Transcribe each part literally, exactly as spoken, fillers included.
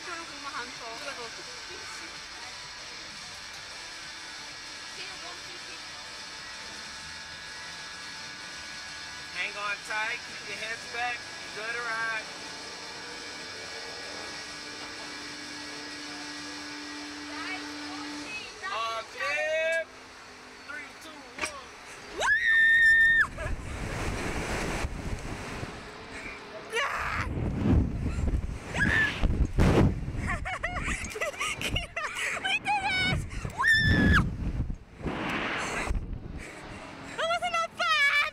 trying to hold my hand for. Hang on tight, keep your heads back, good to ride. All clear. Three, two, one. We did it! That wasn't that bad!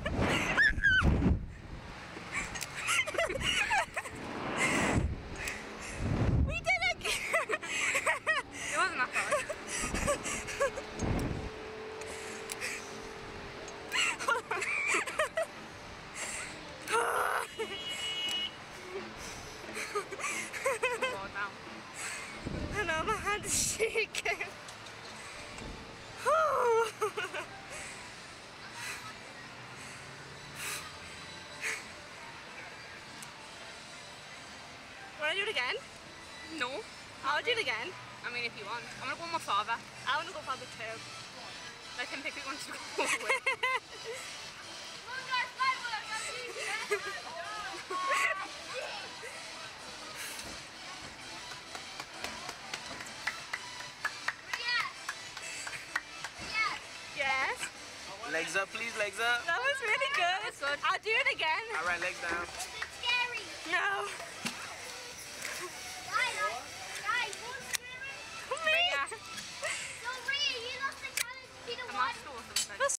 We did it! It wasn't that bad. I know, my hand is shaking. Want to do it again? No. I'll do it again. I mean, if you want. I'm gonna go with my father. I want to go father too. Let him pick which one to go with. Yes. Legs up, please, legs up. That was really good. That's good. I'll do it again. All right, legs down. No. But yeah. Me. I'm not sure.